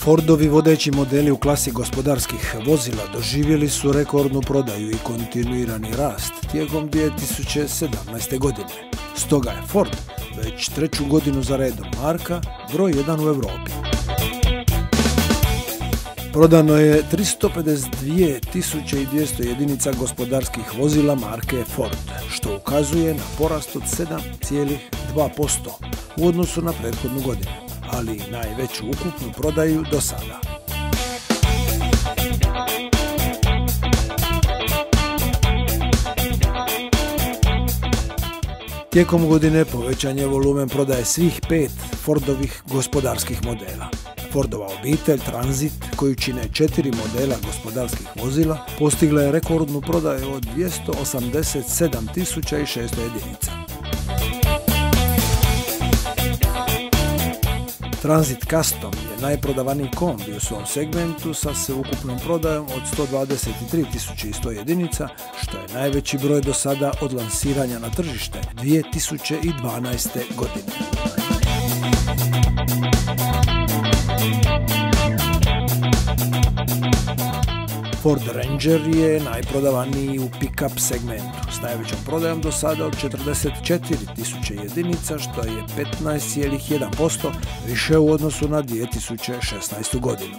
Fordovi vodeći modeli u klasi gospodarskih vozila doživjeli su rekordnu prodaju i kontinuirani rast tijekom 2017. godine. Stoga je Ford već treću godinu za redom marka broj 1 u Europi. Prodano je 352.200 jedinica gospodarskih vozila marke Ford, što ukazuje na porast od 7,2% u odnosu na prethodnu godinu, ali i najveću ukupnu prodaju do sada. Tijekom godine povećan je volumen prodaje svih 5 Fordovih gospodarskih modela. Fordova obitelj Transit, koju čine 4 modela gospodarskih vozila, postigla je rekordnu prodaju od 287.600 jedinica. Transit Custom je najprodavaniji kombi u svom segmentu sa sveukupnom prodajom od 123.100 jedinica, što je najveći broj do sada od lansiranja na tržište 2012. godine. Ford Ranger je najprodavaniji u pick-up segmentu s najvećom prodajom do sada od 44.000 jedinica, što je 15,1% više u odnosu na 2016. godinu.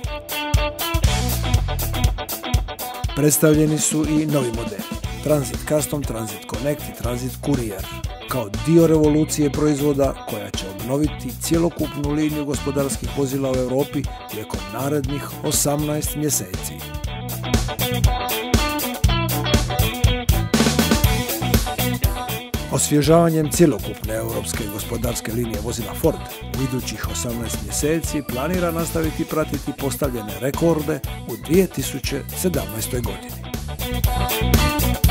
Predstavljeni su i novi modeli Transit Custom, Transit Connect i Transit Courier kao dio revolucije proizvoda koja će obnoviti cjelokupnu liniju gospodarskih vozila u Europi tijekom narednih 18 mjeseci. Osvježavanjem cjelokupne europske gospodarske linije vozila Ford u idućih 18 mjeseci planira nastaviti pratiti postavljene rekorde u 2017. godini.